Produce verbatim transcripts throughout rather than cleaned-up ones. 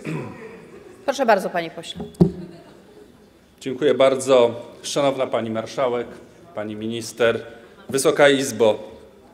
Proszę bardzo, panie pośle. Dziękuję bardzo. Szanowna Pani Marszałek, Pani Minister, Wysoka Izbo.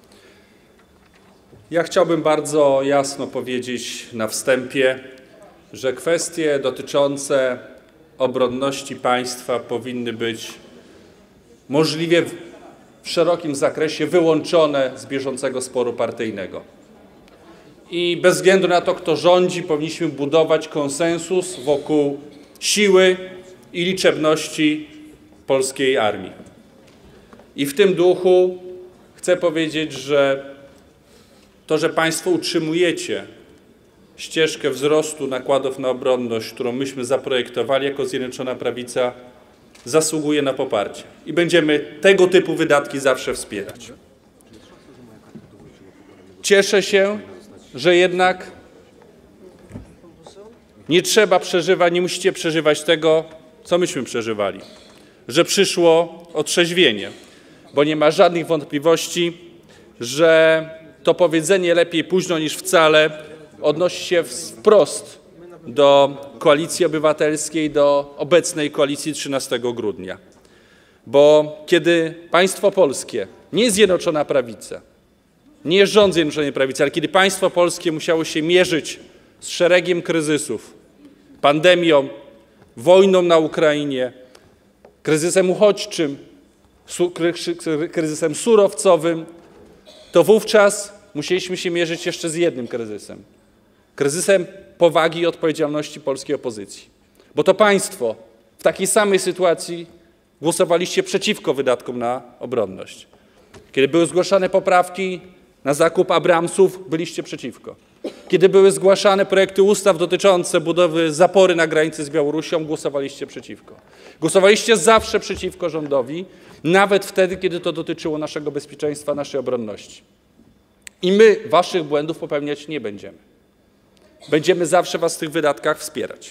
Ja chciałbym bardzo jasno powiedzieć na wstępie, że kwestie dotyczące obronności państwa powinny być możliwie w szerokim zakresie wyłączone z bieżącego sporu partyjnego. I bez względu na to, kto rządzi, powinniśmy budować konsensus wokół siły i liczebności polskiej armii. I w tym duchu chcę powiedzieć, że to, że Państwo utrzymujecie ścieżkę wzrostu nakładów na obronność, którą myśmy zaprojektowali jako Zjednoczona Prawica, zasługuje na poparcie. I będziemy tego typu wydatki zawsze wspierać. Cieszę się, że jednak nie trzeba przeżywać, nie musicie przeżywać tego, co myśmy przeżywali, że przyszło otrzeźwienie, bo nie ma żadnych wątpliwości, że to powiedzenie lepiej późno niż wcale odnosi się wprost do Koalicji Obywatelskiej, do obecnej koalicji trzynastego grudnia. Bo kiedy państwo polskie, nie Zjednoczona Prawica, nie rząd Zjednoczonej Prawicy, ale kiedy państwo polskie musiało się mierzyć z szeregiem kryzysów, pandemią, wojną na Ukrainie, kryzysem uchodźczym, kryzysem surowcowym, to wówczas musieliśmy się mierzyć jeszcze z jednym kryzysem. Kryzysem powagi i odpowiedzialności polskiej opozycji. Bo to państwo w takiej samej sytuacji głosowaliście przeciwko wydatkom na obronność. Kiedy były zgłaszane poprawki na zakup Abramsów, byliście przeciwko. Kiedy były zgłaszane projekty ustaw dotyczące budowy zapory na granicy z Białorusią, głosowaliście przeciwko. Głosowaliście zawsze przeciwko rządowi, nawet wtedy, kiedy to dotyczyło naszego bezpieczeństwa, naszej obronności. I my waszych błędów popełniać nie będziemy. Będziemy zawsze was w tych wydatkach wspierać.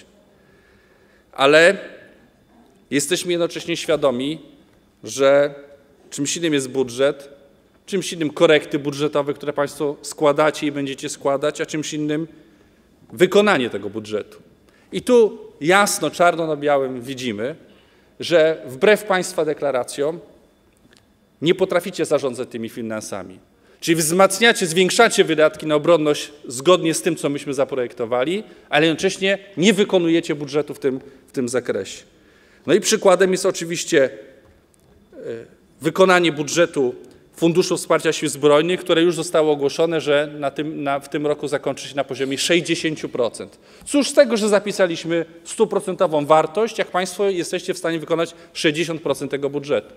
Ale jesteśmy jednocześnie świadomi, że czymś innym jest budżet, czymś innym korekty budżetowe, które państwo składacie i będziecie składać, a czymś innym wykonanie tego budżetu. I tu jasno, czarno na białym widzimy, że wbrew państwa deklaracjom nie potraficie zarządzać tymi finansami. Czyli wzmacniacie, zwiększacie wydatki na obronność zgodnie z tym, co myśmy zaprojektowali, ale jednocześnie nie wykonujecie budżetu w tym, w tym zakresie. No i przykładem jest oczywiście wykonanie budżetu Funduszu Wsparcia Sił Zbrojnych, które już zostało ogłoszone, że na tym, na, w tym roku zakończy się na poziomie sześćdziesiąt procent. Cóż z tego, że zapisaliśmy stuprocentową wartość, jak państwo jesteście w stanie wykonać sześćdziesiąt procent tego budżetu.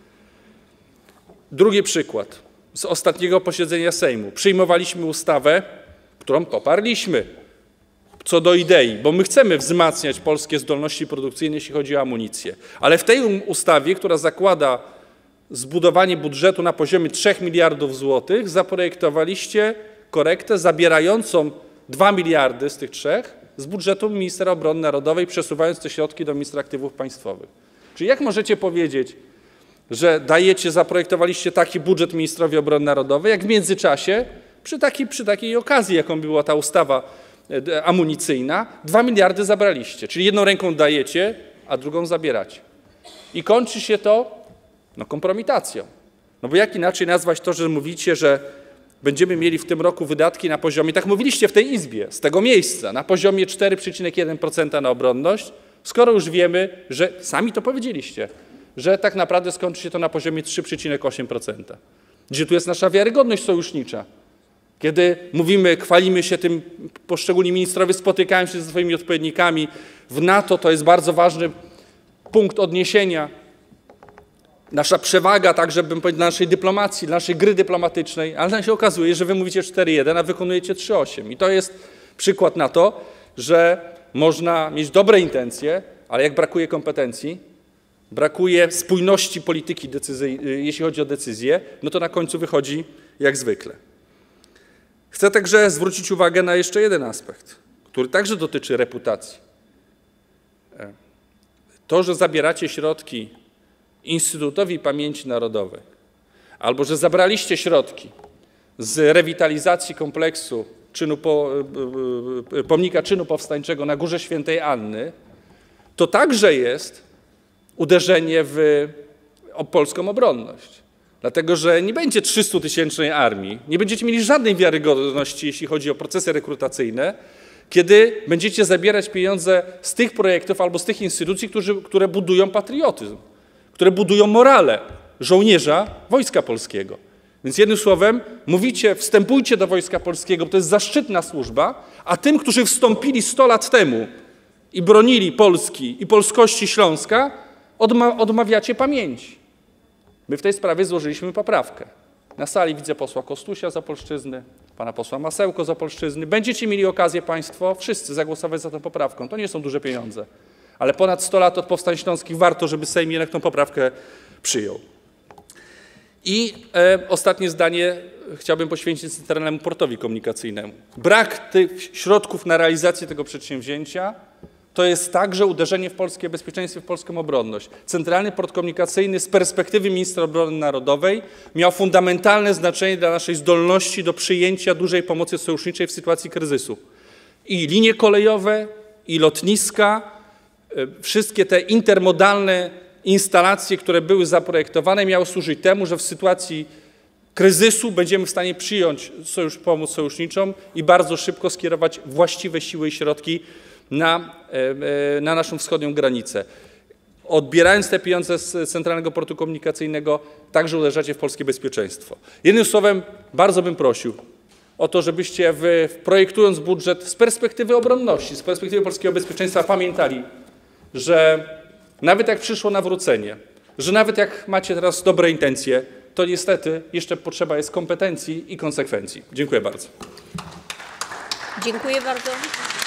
Drugi przykład. Z ostatniego posiedzenia Sejmu. Przyjmowaliśmy ustawę, którą poparliśmy co do idei, bo my chcemy wzmacniać polskie zdolności produkcyjne, jeśli chodzi o amunicję. Ale w tej ustawie, która zakłada zbudowanie budżetu na poziomie trzech miliardów złotych, zaprojektowaliście korektę zabierającą dwa miliardy z tych trzech z budżetu ministra obrony narodowej, przesuwając te środki do ministra aktywów państwowych. Czyli jak możecie powiedzieć, że dajecie, zaprojektowaliście taki budżet ministrowi obrony narodowej, jak w międzyczasie przy takiej, przy takiej okazji, jaką była ta ustawa amunicyjna, dwa miliardy zabraliście. Czyli jedną ręką dajecie, a drugą zabieracie. I kończy się to no, kompromitacją. No bo jak inaczej nazwać to, że mówicie, że będziemy mieli w tym roku wydatki na poziomie, tak mówiliście w tej Izbie, z tego miejsca, na poziomie cztery przecinek jeden procent na obronność, skoro już wiemy, że sami to powiedzieliście, że tak naprawdę skończy się to na poziomie trzy przecinek osiem procent. Gdzie tu jest nasza wiarygodność sojusznicza? Kiedy mówimy, chwalimy się tym, poszczególni ministrowie spotykają się ze swoimi odpowiednikami w NATO, to jest bardzo ważny punkt odniesienia. Nasza przewaga także, bym powiedział, dla naszej dyplomacji, dla naszej gry dyplomatycznej, ale się okazuje, że wy mówicie cztery jeden, a wykonujecie trzy osiem. I to jest przykład na to, że można mieć dobre intencje, ale jak brakuje kompetencji, brakuje spójności polityki, jeśli chodzi o decyzje, no to na końcu wychodzi jak zwykle. Chcę także zwrócić uwagę na jeszcze jeden aspekt, który także dotyczy reputacji. To, że zabieracie środki Instytutowi Pamięci Narodowej, albo że zabraliście środki z rewitalizacji kompleksu czynu po, pomnika czynu powstańczego na Górze Świętej Anny, to także jest uderzenie w polską obronność. Dlatego, że nie będzie trzystutysięcznej armii, nie będziecie mieli żadnej wiarygodności, jeśli chodzi o procesy rekrutacyjne, kiedy będziecie zabierać pieniądze z tych projektów albo z tych instytucji, którzy, które budują patriotyzm, które budują morale żołnierza Wojska Polskiego. Więc jednym słowem mówicie, wstępujcie do Wojska Polskiego, bo to jest zaszczytna służba, a tym, którzy wstąpili sto lat temu i bronili Polski i polskości Śląska, odma odmawiacie pamięci. My w tej sprawie złożyliśmy poprawkę. Na sali widzę posła Kostusia z Opolszczyzny, pana posła Masełko z Opolszczyzny. Będziecie mieli okazję państwo wszyscy zagłosować za tą poprawką. To nie są duże pieniądze, ale ponad sto lat od powstań śląskich warto, żeby Sejm jednak tą poprawkę przyjął. I e, ostatnie zdanie chciałbym poświęcić Centralnemu Portowi Komunikacyjnemu. Brak tych środków na realizację tego przedsięwzięcia to jest także uderzenie w polskie bezpieczeństwo, w polską obronność. Centralny Port Komunikacyjny z perspektywy ministra obrony narodowej miał fundamentalne znaczenie dla naszej zdolności do przyjęcia dużej pomocy sojuszniczej w sytuacji kryzysu. I linie kolejowe, i lotniska, wszystkie te intermodalne instalacje, które były zaprojektowane, miały służyć temu, że w sytuacji kryzysu będziemy w stanie przyjąć sojusz, pomoc sojuszniczą i bardzo szybko skierować właściwe siły i środki na, na naszą wschodnią granicę. Odbierając te pieniądze z Centralnego Portu Komunikacyjnego, także uderzacie w polskie bezpieczeństwo. Jednym słowem, bardzo bym prosił o to, żebyście wy, projektując budżet z perspektywy obronności, z perspektywy polskiego bezpieczeństwa pamiętali, że nawet jak przyszło nawrócenie, że nawet jak macie teraz dobre intencje, to niestety jeszcze potrzeba jest kompetencji i konsekwencji. Dziękuję bardzo. Dziękuję bardzo.